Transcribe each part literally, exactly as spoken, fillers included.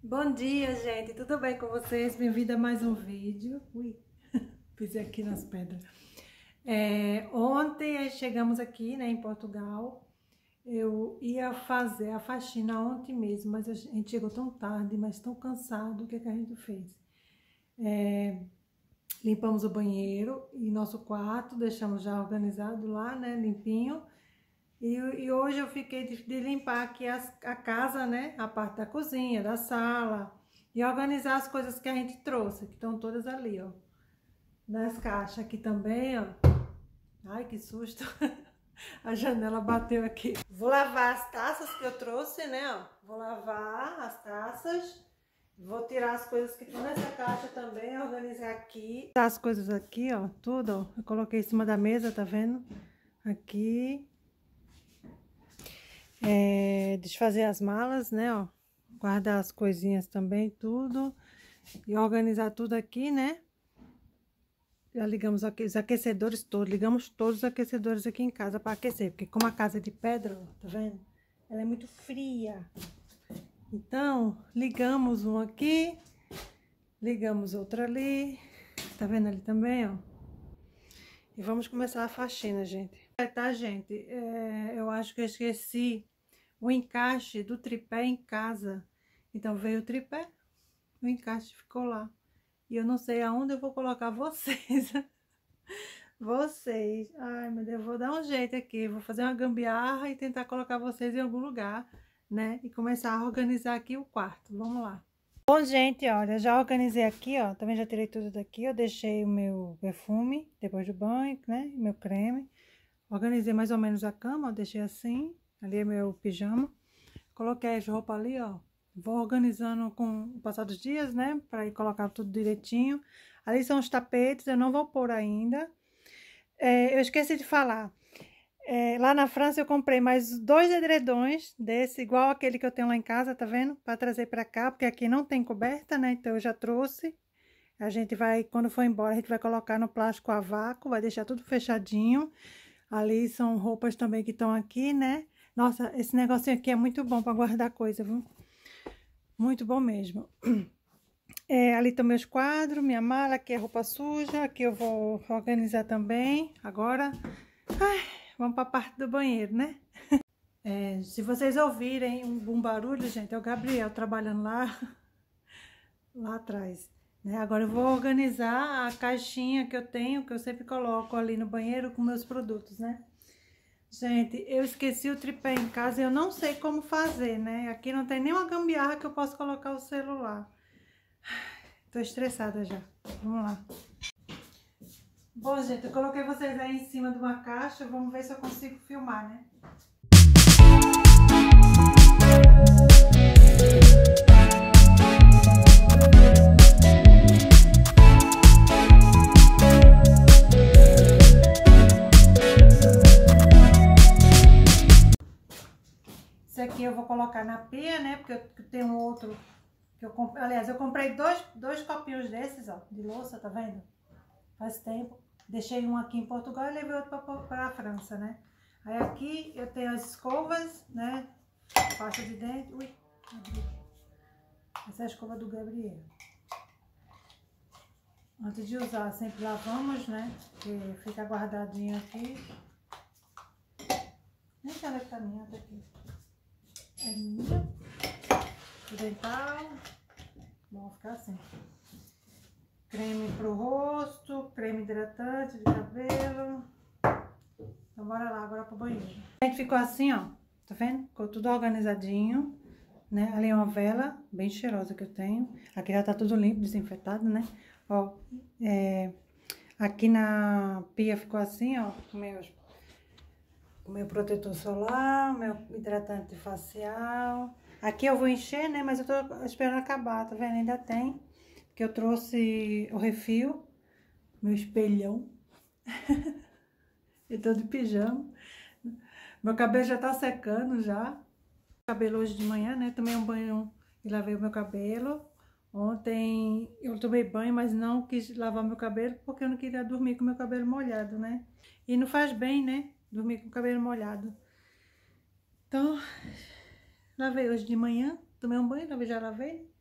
Bom dia, gente, tudo bem com vocês? Bem-vindo a mais um vídeo. Ui, pisei aqui nas pedras. É, ontem chegamos aqui, né, em Portugal. Eu ia fazer a faxina ontem mesmo, mas a gente chegou tão tarde, mas tão cansado. O que, é que a gente fez? É, limpamos o banheiro e nosso quarto, deixamos já organizado lá, né, limpinho. E, e hoje eu fiquei de, de limpar aqui as, a casa, né? A parte da cozinha, da sala. E organizar as coisas que a gente trouxe, que estão todas ali, ó. Nas caixas aqui também, ó. Ai, que susto. A janela bateu aqui. Vou lavar as taças que eu trouxe, né, ó. Vou lavar as taças. Vou tirar as coisas que estão nessa caixa também, organizar aqui. As coisas aqui, ó, tudo, ó. Eu coloquei em cima da mesa, tá vendo? Aqui. É, desfazer as malas, né, ó, guardar as coisinhas também, tudo, e organizar tudo aqui, né. Já ligamos aqui os aquecedores todos, ligamos todos os aquecedores aqui em casa para aquecer, porque como a casa é de pedra, ó, tá vendo? Ela é muito fria. Então, ligamos um aqui, ligamos outro ali, tá vendo ali também, ó. E vamos começar a faxina, gente. É, tá, gente? É, eu acho que eu esqueci o encaixe do tripé em casa. Então, veio o tripé, o encaixe ficou lá. E eu não sei aonde eu vou colocar vocês. Vocês. Ai, meu Deus, eu vou dar um jeito aqui. Vou fazer uma gambiarra e tentar colocar vocês em algum lugar, né? E começar a organizar aqui o quarto. Vamos lá. Bom, gente, olha, já organizei aqui, ó, também já tirei tudo daqui, eu deixei o meu perfume, depois do banho, né, meu creme, organizei mais ou menos a cama, ó, deixei assim, ali é meu pijama, coloquei as roupas ali, ó, vou organizando com o passar dos dias, né, pra ir colocar tudo direitinho, ali são os tapetes, eu não vou pôr ainda, é, eu esqueci de falar. É, lá na França eu comprei mais dois edredons desse, igual aquele que eu tenho lá em casa, tá vendo? Para trazer para cá, porque aqui não tem coberta, né? Então eu já trouxe. A gente vai, quando for embora, a gente vai colocar no plástico a vácuo, vai deixar tudo fechadinho. Ali são roupas também que estão aqui, né? Nossa, esse negocinho aqui é muito bom para guardar coisa, viu? Muito bom mesmo. É, ali estão meus quadros, minha mala, aqui é roupa suja, aqui eu vou organizar também. Agora, ai, vamos para a parte do banheiro, né? É, se vocês ouvirem um, um barulho, gente, é o Gabriel trabalhando lá, lá atrás, né? Agora eu vou organizar a caixinha que eu tenho, que eu sempre coloco ali no banheiro com meus produtos, né? Gente, eu esqueci o tripé em casa e eu não sei como fazer, né? Aqui não tem nenhuma gambiarra que eu possa colocar o celular. Tô estressada já. Vamos lá. Bom, gente, eu coloquei vocês aí em cima de uma caixa. Vamos ver se eu consigo filmar, né? Esse aqui eu vou colocar na pia, né? Porque eu tenho outro que eu comprei. Aliás, eu comprei dois, dois copinhos desses, ó, de louça, tá vendo? Faz tempo. Deixei um aqui em Portugal e levei outro para a França, né? Aí aqui eu tenho as escovas, né? Pasta de dente. Ui, abri. Essa é a escova do Gabriel. Antes de usar, sempre lavamos, né? Porque fica guardadinho aqui. Nem sei onde é que tá a minha, tá aqui. É minha. O dental. Vamos ficar assim. Creme pro rosto, creme hidratante de cabelo. Então bora lá, agora pro banheiro. A gente ficou assim, ó. Tá vendo? Ficou tudo organizadinho, né? Ali é uma vela bem cheirosa que eu tenho. Aqui já tá tudo limpo, desinfetado, né? Ó, é, aqui na pia ficou assim, ó, o meu, o meu protetor solar, o meu hidratante facial. Aqui eu vou encher, né, mas eu tô esperando acabar, tá vendo? Ainda tem, porque eu trouxe o refil, meu espelhão. Eu tô de pijama. Meu cabelo já tá secando já. Cabelo hoje de manhã, né, tomei um banho e lavei o meu cabelo. Ontem eu tomei banho, mas não quis lavar meu cabelo porque eu não queria dormir com meu cabelo molhado, né? E não faz bem, né? Dormir com o cabelo molhado. Então, lavei hoje de manhã, tomei um banho, lavei, já lavei.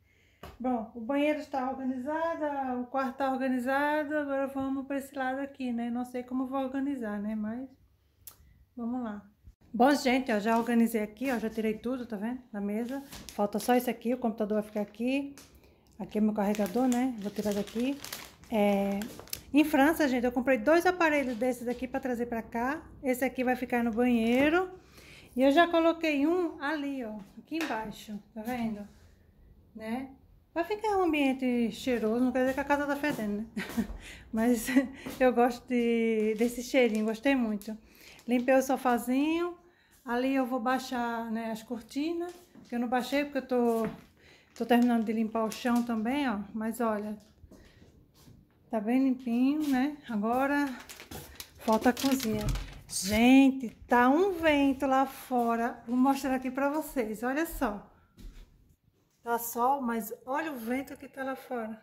Bom, o banheiro está organizado, o quarto está organizado, agora vamos para esse lado aqui, né? Não sei como vou organizar, né? Mas vamos lá. Bom, gente, ó, já organizei aqui, ó, já tirei tudo, tá vendo? Da mesa. Falta só isso aqui, o computador vai ficar aqui. Aqui é meu carregador, né? Vou tirar daqui. É... Em França, gente, eu comprei dois aparelhos desses aqui para trazer para cá. Esse aqui vai ficar no banheiro. E eu já coloquei um ali, ó, aqui embaixo, tá vendo? Né? Vai ficar um ambiente cheiroso, não quer dizer que a casa tá fedendo, né? Mas eu gosto de, desse cheirinho, gostei muito. Limpei o sofazinho. Ali eu vou baixar, né, as cortinas, que eu não baixei porque eu tô, tô terminando de limpar o chão também, ó. Mas olha, tá bem limpinho, né? Agora falta a cozinha. Gente, tá um vento lá fora. Vou mostrar aqui pra vocês, olha só. Tá sol, mas olha o vento que tá lá fora.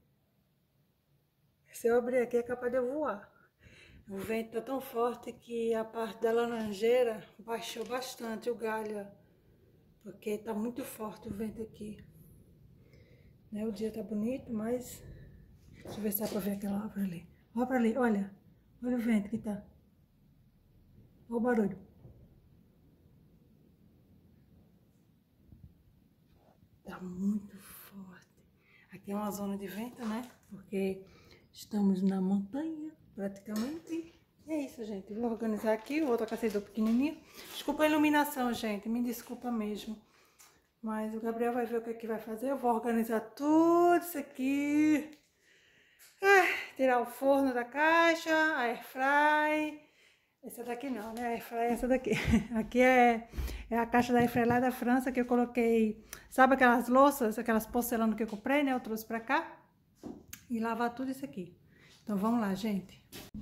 Se eu abrir aqui é capaz de eu voar. O vento tá tão forte que a parte da laranjeira baixou bastante o galho, porque tá muito forte o vento aqui. Né? O dia tá bonito, mas... Deixa eu ver se dá pra ver aquela árvore ali. Olha pra ali, olha. Olha o vento que tá. Olha o barulho. Tá muito forte. Aqui é uma zona de vento, né? Porque estamos na montanha, praticamente. E é isso, gente. Vou organizar aqui o outro aquecedor pequenininho. Desculpa a iluminação, gente. Me desculpa mesmo. Mas o Gabriel vai ver o que é que vai fazer. Eu vou organizar tudo isso aqui. Ah, tirar o forno da caixa, a airfry. Essa daqui não, né? A airfry é essa daqui. Aqui é, é a caixa da airfry lá da França que eu coloquei. Sabe aquelas louças, aquelas porcelanas que eu comprei, né? Eu trouxe pra cá. E lavar tudo isso aqui. Então vamos lá, gente.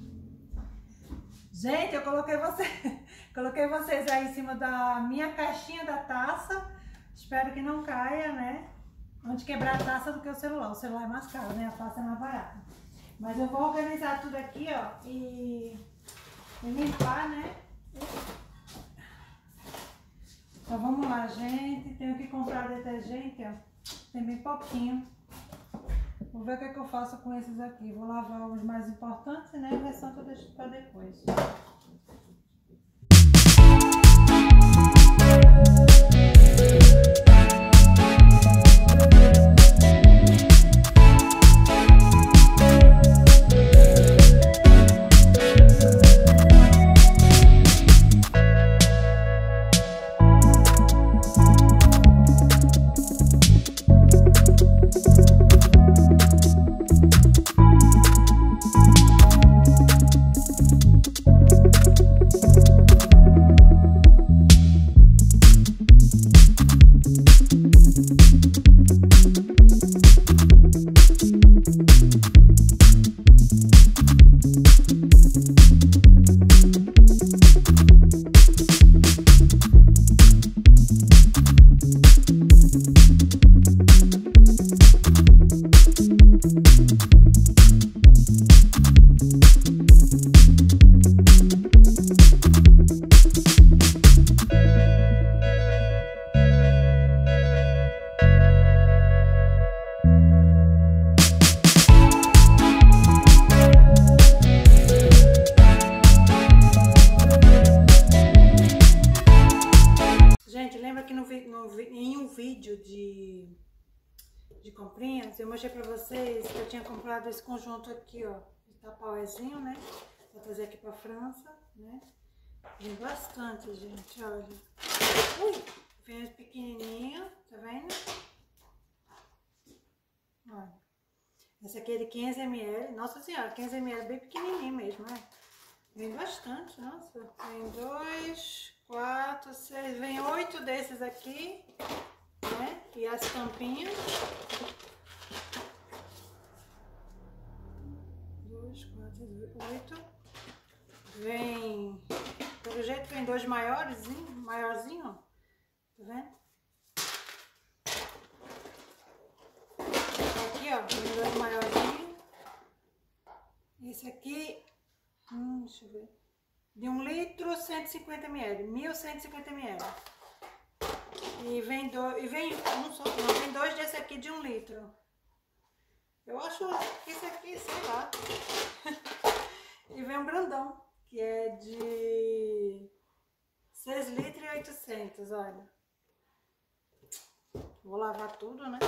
Gente, eu coloquei, você... coloquei vocês aí em cima da minha caixinha da taça. Espero que não caia, né? Antes de quebrar a taça do que o celular. O celular é mais caro, né? A taça é mais barata. Mas eu vou organizar tudo aqui, ó. E, e limpar, né? Então vamos lá, gente. Tenho que comprar detergente, ó. Tem bem pouquinho. Vou ver o que é que eu faço com esses aqui. Vou lavar os mais importantes, né? O restante eu deixo para depois. De, de comprinhas, eu mostrei pra vocês que eu tinha comprado esse conjunto aqui, ó, de tapauezinho, né, pra trazer aqui pra França, né, vem bastante, gente, olha, ui, vem pequenininho, tá vendo, olha, esse aqui é de quinhentos mililitros, nossa senhora, quinhentos mililitros, bem pequenininho mesmo, né, vem bastante, nossa, vem dois, quatro, seis, vem oito desses aqui, né? E as tampinhas. Dois, quatro, oito. Vem. Pelo jeito vem dois maiores, maiorzinho, ó. Tá vendo? Aqui, ó, vem dois maiorzinhos. Esse aqui. Hum, deixa eu ver. De um litro, cento e cinquenta mililitros. mil cento e cinquenta mililitros. E vem, do, e vem um só, não, vem dois desse aqui de um litro. Eu acho que esse aqui, sei lá. E vem um grandão, que é de seis litros e oitocentos, olha. Vou lavar tudo, né?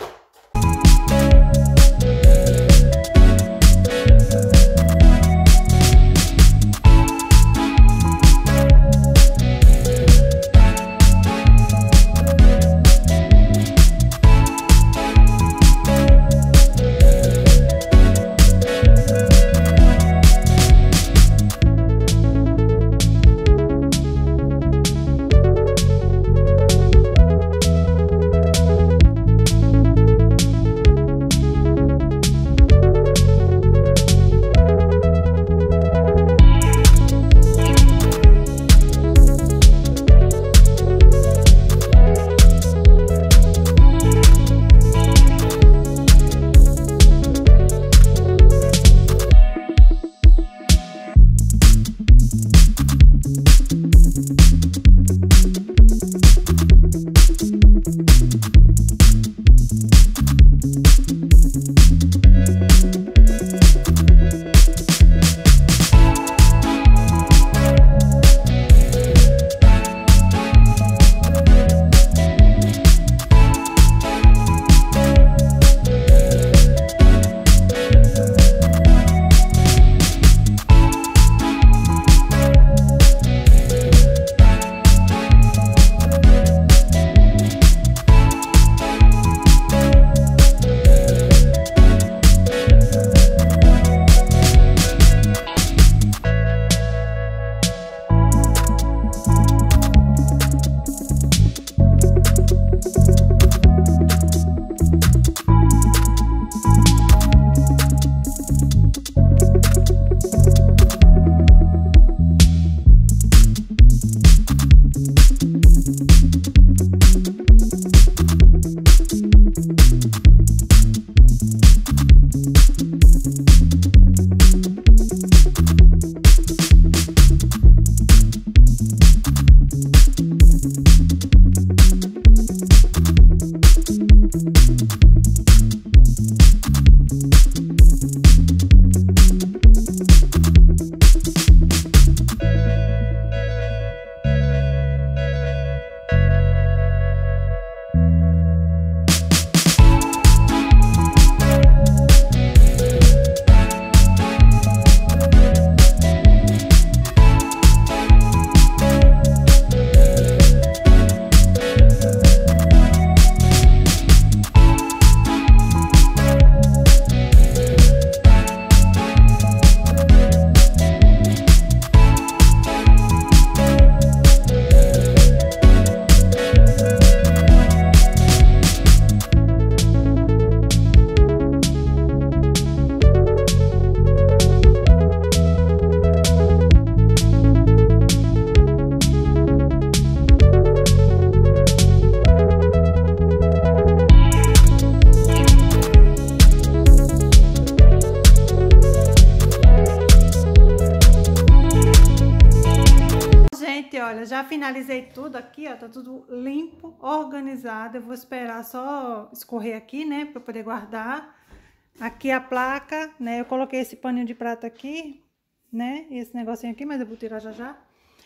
Olha, já finalizei tudo aqui, ó, tá tudo limpo, organizado. Eu vou esperar só escorrer aqui, né, pra poder guardar. Aqui a placa, né, eu coloquei esse paninho de prata aqui, né, esse negocinho aqui, mas eu vou tirar já já.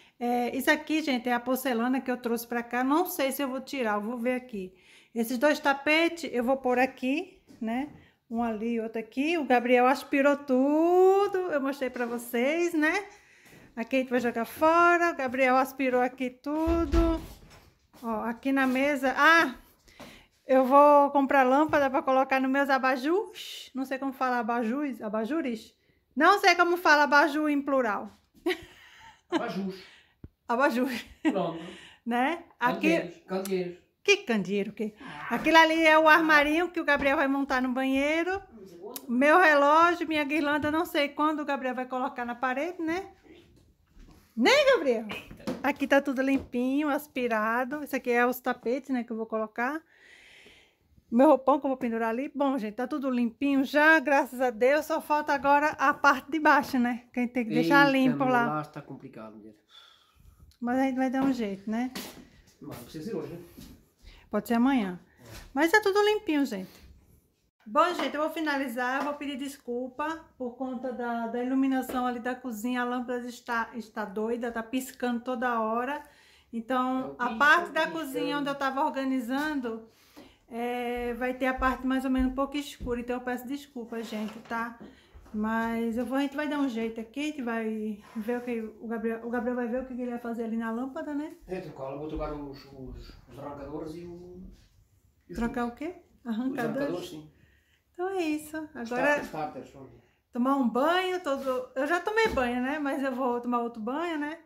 É, isso aqui, gente, é a porcelana que eu trouxe pra cá, não sei se eu vou tirar, eu vou ver aqui. Esses dois tapetes eu vou pôr aqui, né, um ali e outro aqui. O Gabriel aspirou tudo, eu mostrei pra vocês, né. Aqui a gente vai jogar fora. O Gabriel aspirou aqui tudo. Ó, aqui na mesa. Ah, eu vou comprar lâmpada para colocar nos meus abajus. Não sei como fala abajus, abajures. Não sei como fala abajur em plural. Abajus. Abajur. Pronto. Né? Aqui... Candeeiros. Que candeeiro, que? Aquilo ali é o armarinho que o Gabriel vai montar no banheiro. Meu relógio, minha guirlanda, não sei quando o Gabriel vai colocar na parede, né? Né, Gabriel? Aqui tá tudo limpinho, aspirado. Esse aqui é os tapetes, né, que eu vou colocar. Meu roupão que eu vou pendurar ali. Bom, gente, tá tudo limpinho já, graças a Deus. Só falta agora a parte de baixo, né? Que a gente tem que deixar Eita, limpo lá. lá está complicado, mulher. Mas a gente vai dar um jeito, né? Mas não precisa ser hoje, né? Pode ser amanhã. Mas tá tudo limpinho, gente. Bom, gente, eu vou finalizar. Eu vou pedir desculpa por conta da, da iluminação ali da cozinha. A lâmpada está, está doida, tá piscando toda hora. Então, a parte da cozinha onde eu tava organizando, é, vai ter a parte mais ou menos um pouco escura. Então, eu peço desculpa, gente, tá? Mas eu vou, a gente vai dar um jeito aqui, a gente vai ver o que o Gabriel, o Gabriel vai ver o que ele vai fazer ali na lâmpada, né? É, trocar, eu vou trocar os, os, os arrancadores e o... E Trocar o quê? Arrancadores? Arrancadores? Os arrancadores, sim. Então é isso. Agora, Os starters, tomar um banho, todo... eu já tomei banho, né? Mas eu vou tomar outro banho, né?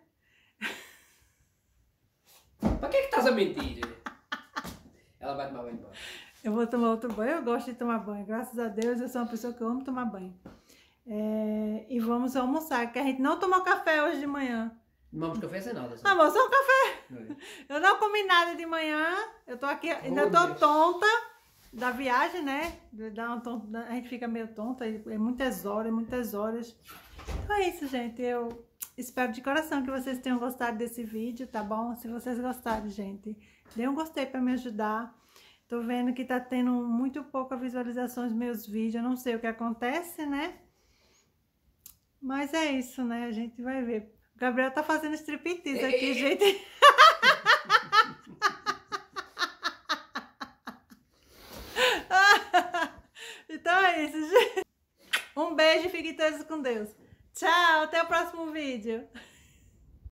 Para que é que estás a mentir? Ela vai tomar banho embora. Eu vou tomar outro banho, eu gosto de tomar banho. Graças a Deus, eu sou uma pessoa que eu amo tomar banho. É, e vamos almoçar, que a gente não tomou café hoje de manhã. Não tomamos café sem nada. Amor, só um café. É. Eu não comi nada de manhã. Eu tô aqui, ainda tô Deus. tonta da viagem, né? Dá uma tonta, a gente fica meio tonta, é muitas horas, muitas horas. Então é isso, gente. Eu espero de coração que vocês tenham gostado desse vídeo, tá bom? Se vocês gostaram, gente, dê um gostei pra me ajudar. Tô vendo que tá tendo muito pouca visualizações dos meus vídeos. Eu não sei o que acontece, né? Mas é isso, né? A gente vai ver. O Gabriel tá fazendo striptease aqui, gente. Então é isso, gente. Um beijo e fiquem todos com Deus. Tchau, até o próximo vídeo.